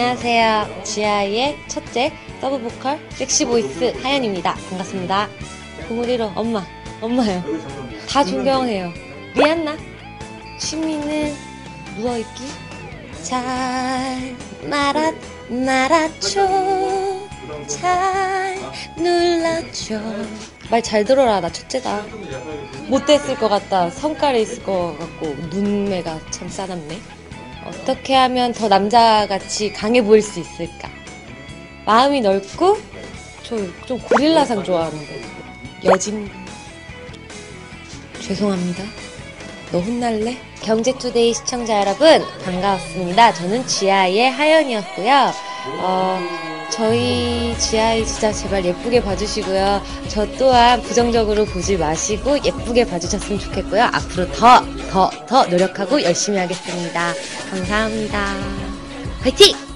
안녕하세요. 지아이의 첫째 서브 보컬 섹시 보이스 하연입니다. 반갑습니다. 고무리로 엄마요. 다 존경해요. 미안나. 취미는 누워있기. 잘 말아줘. 잘 눌러줘. 말 잘 들어라. 나 첫째다. 못됐을 것 같다. 성깔이 있을 것 같고 눈매가 참 싸납네. 어떻게 하면 더 남자같이 강해 보일 수 있을까? 마음이 넓고 저 좀 고릴라상 좋아하는데 여진. 죄송합니다. 너 혼날래? 경제투데이 시청자 여러분 반가웠습니다. 저는 지아이의 하연이었고요. 저희 지아이 진짜 제발 예쁘게 봐주시고요. 저 또한 부정적으로 보지 마시고 예쁘게 봐주셨으면 좋겠고요. 앞으로 더 노력하고 열심히 하겠습니다. 감사합니다. 화이팅!